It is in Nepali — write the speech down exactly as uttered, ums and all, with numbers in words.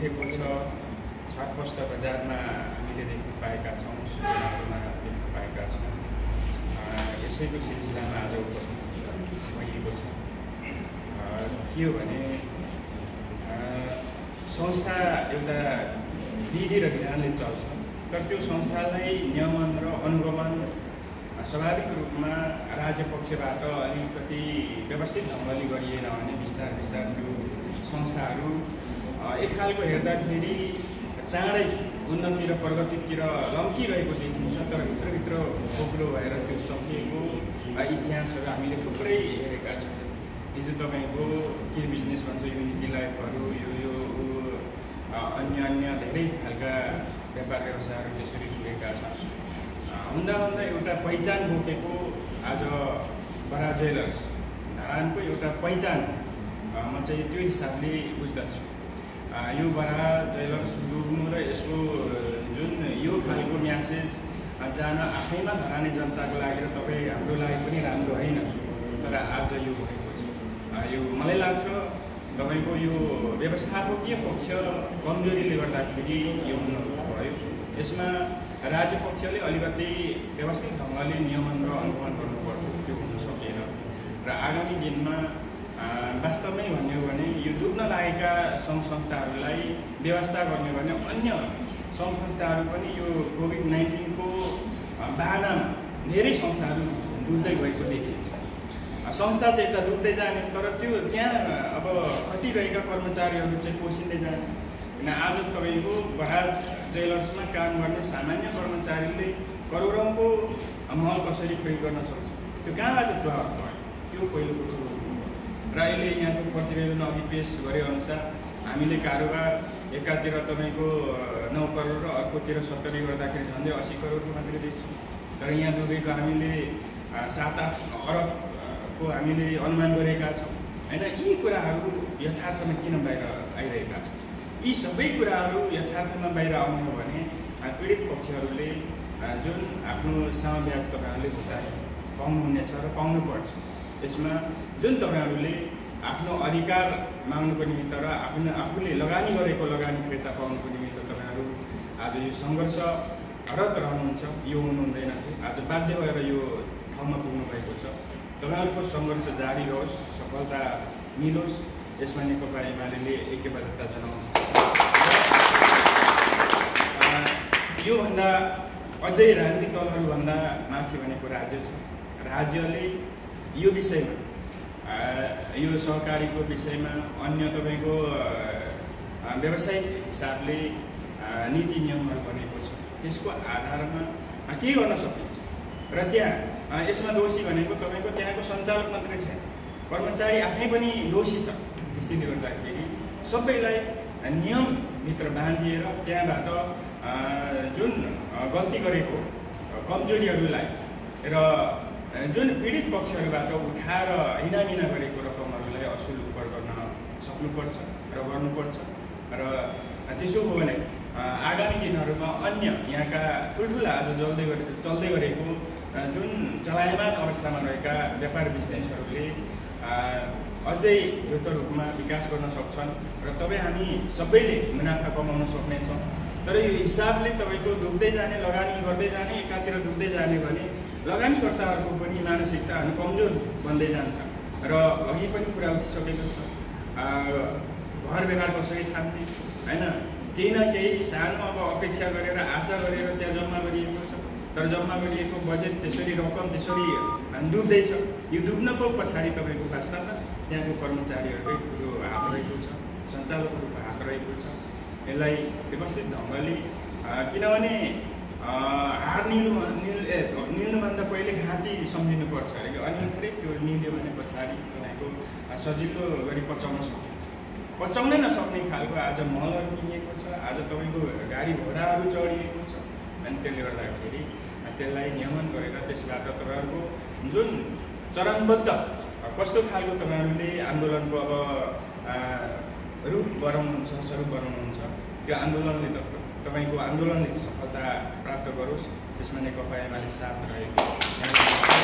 उठेको छ, छटपष्ट बजारमा हामीले देख्न पाएका छौँ, सूचनाहरूमा देख्न पाएका छौँ। यसैको सिलसिलामा आज उपस्थित भइएको छ। के हो भने संस्था एउटा विधि र विधानले चल्छ, तर त्यो संस्थालाई नियमन र अनुगमन स्वाभाविक रूपमा राज्य पक्षबाट अलिकति व्यवस्थित ढङ्गले गरिएन भने बिस्तार बिस्तार त्यो संस्थाहरू एक खालको हेर्दाखेरि चाँडै उन्नति र प्रगतितिर लम्किरहेको देखिन्छ, तर भित्रभित्र खोक्रो भएर त्यो सकिएको इतिहासहरू हामीले थुप्रै हेरेका छौँ। हिजो तपाईँको के बिजनेस भन्छ युनिटी लाइफहरू, यो यो अन्य अन्य धेरै खालका व्यापार व्यवसायहरू त्यसरी जुरेका छन्। हुँदा हुँदा एउटा पहिचान बोकेको आज बराह ज्वेलर्स धरानको एउटा पहिचान म चाहिँ त्यो हिसाबले बुझ्दछु। यो बराह ज्वेलर्स डुब्नु र यसको जुन यो खालको म्यासेज जान आफैमा धराने जनताको लागि र तपाईँ हाम्रो लागि पनि राम्रो होइन, तर आज यो भएको छ। यो मलाई लाग्छ तपाईँको यो व्यवस्थापकीय पक्ष कमजोरीले गर्दाखेरि यो हुन भयो। यसमा राज्य पक्षले अलिकति व्यवस्थित ढङ्गले नियमन र अनुगमन गर्नुपर्थ्यो, त्यो हुन सकेन। र आगामी दिनमा वास्तवमै भन्यो भने यो डुब्न लागेका सङ्घ संस्थाहरूलाई व्यवस्था गर्ने भने अन्य सङ्घ संस्थाहरू पनि यो कोभिड नाइन्टिनको बाहनामा धेरै संस्थाहरू डुब्दै गएको देखिन्छ। संस्था चाहिँ यता डुब्दै जाने, तर त्यो त्यहाँ अब खटिरहेका कर्मचारीहरू चाहिँ पोसिँदै जाने। किन आज तपाईँको बराह ज्वेलर्समा काम गर्ने सामान्य कर्मचारीले करोडौँको महल कसरी प्रयोग गर्न सक्छ, त्यो कहाँबाट प्रभाव भयो, त्यो पहिलो कुरो हो। र अहिले यहाँको प्रतिवेदन अघि पेस गरे अनुसार हामीले कारोबार एकातिर तपाईँको नौ करोड र अर्कोतिर सत्तरी गर्दाखेरि झन्डै असी करोडको मात्रै देख्छौँ, तर यहाँ डुबेको हामीले सात आठ अरबको हामीले अनुमान गरेका छौँ होइन। यी कुराहरू यथार्थमा किन बाहिर आइरहेका छन्? यी सबै कुराहरू यथार्थमा बाहिर आउनु हो भने पीडित पक्षहरूले जुन आफ्नो सामा ब्याज तपाईँहरूले भुक्तानी पाउनुहुनेछ र पाउनुपर्छ, यसमा जुन तपाईँहरूले आफ्नो अधिकार माग्नुको निमित्त र आफ्नो आफूले लगानी गरेको लगानी फिर्ता पाउनुको निमित्त तपाईँहरू आज यो सङ्घर्षरत रहनुहुन्छ, यो हुनुहुँदैन थियो। आज बाध्य भएर यो ठाउँमा पुग्नु भएको छ। तपाईँहरूको सङ्घर्ष जारी रहोस्, सफलता मिलोस्, यसमा नेकपा एमाले ऐक्यबद्धता जनाउनु। योभन्दा अझै राजनीतिक दलहरूभन्दा माथि भनेको राज्य छ। राज्यले यो विषयमा यो सहकारीको विषयमा अन्य तपाईँको व्यावसायिक हिसाबले नीति नियमहरू बनेको छ, त्यसको आधारमा के गर्न सकिन्छ। र त्यहाँ यसमा दोषी भनेको तपाईँको त्यहाँको सञ्चालक मात्रै छैन, कर्मचारी आफै पनि दोषी छ। त्यसैले गर्दाखेरि सबैलाई नियमभित्र बाँधिएर त्यहाँबाट जुन गल्ती गरेको कमजोरीहरूलाई र जुन पीडित पक्षहरूबाट उठाएर हिनामिना गरेको रकमहरूलाई असुल उपर गर्न सक्नुपर्छ र गर्नुपर्छ। र त्यसो हो भने आगामी दिनहरूमा अन्य यहाँका ठुल्ठुला आज जल्दै गरे चल्दै गरेको जुन चलायमान अवस्थामा रहेका व्यापार बिजनेसहरूले अझै द्रुत रूपमा विकास गर्न सक्छन् र तपाईँ हामी सबैले मुनाफा कमाउन सक्नेछौँ। तर यो हिसाबले तपाईँको डुब्दै जाने, लगानी गर्दै जाने, एकातिर डुब्दै जाने भने लगानीकर्ताहरूको पनि मानसिकता हामी कमजोर बन्दै जान्छ। र अघि पनि कुरा उठिसकेको छ, घर व्यवहार कसरी थाम्ने होइन, केही न केही सानो अब अपेक्षा गरेर आशा गरेर त्यहाँ जम्मा गरिएको छ, तर जम्मा गरिएको बजेट त्यसरी रकम त्यसरी डुब्दैछ। यो डुब्नको पछाडि तपाईँको वास्तवमा त्यहाँको कर्मचारीहरूकै ठुलो हात रहेको छ, सञ्चालकहरूको हात रहेको छ। यसलाई व्यवस्थित ढङ्गले किनभने हार निल्नु निल ए निल्नुभन्दा पहिले घाँटी सम्झिनुपर्छ अरे, अनि मात्रै त्यो निल्यो भने पछाडि तपाईँको सजिलो गरी पचाउन सकिन्छ। पचाउनै नसक्ने खालको आज महलहरू किनिएको छ, आज तपाईँको गाडी घोडाहरू चढिएको छ। अनि त्यसले गर्दाखेरि त्यसलाई नियमन गरेर त्यसबाट तपाईँहरूको जुन चरणबद्ध कस्तो खालको तपाईँहरूले आन्दोलनको अब रूप बनाउनुहुन्छ, स्वरूप बनाउनुहुन्छ, त्यो आन्दोलनले त तपाईँको आन्दोलनले सफलता प्राप्त गरोस्, त्यसमा नेकपा एमाले साथ रहेको